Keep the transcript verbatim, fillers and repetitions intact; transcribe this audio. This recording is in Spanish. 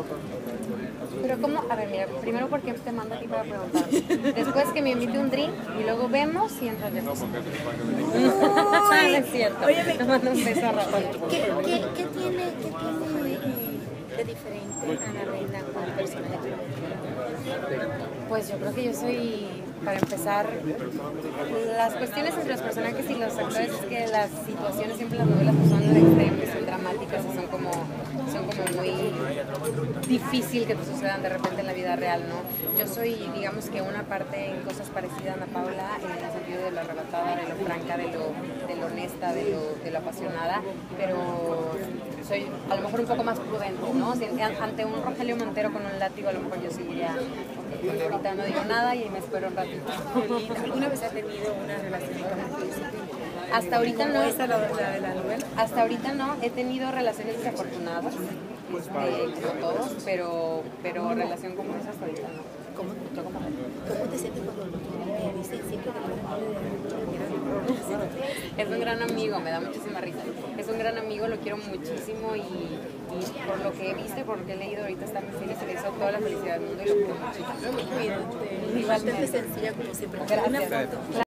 Pero cómo, a ver, mira, primero porque te mando a ti para preguntar. Después que me invite un drink y luego vemos y entras de paso. No, es cierto. Oye, me... te mando un beso a Rafael. ¿Qué, qué, qué tiene, qué tiene eh, de diferente Ana Reina con el personaje? Pues yo creo que yo soy, para empezar, las cuestiones entre los personajes y los actores es que las situaciones siempre en las novelas pues, son de extremo, son dramáticas y son como, son como muy difícil que te sucedan de repente en la vida real, ¿no? Yo soy, digamos que una parte en cosas parecidas a Ana Paula, en el sentido de lo arrebatada, de lo franca, de lo, de lo honesta, de lo, de lo apasionada, pero soy a lo mejor un poco más prudente, ¿no? Si ante un Rogelio Montero con un látigo a lo mejor yo sí diría, bueno, ahorita no digo nada y me espero un ratito. ¿Alguna vez ha tenido una relación con el Hasta ahorita no. ¿Esa la, la de la novela? Hasta ahorita no. He tenido relaciones desafortunadas, este, como todos, pero, pero relación como esa hasta ahorita no. ¿Cómo, cómo, ¿Cómo te sientes cuando me dicen siempre que no? Es un gran amigo, me da muchísima risa. Es un gran amigo, lo quiero muchísimo y, y por lo que he visto y por lo que he leído ahorita está en cine, se le hizo toda la felicidad del mundo y lo quiero muchísimo. Cuídate. Igual te sencilla como siempre. Gracias.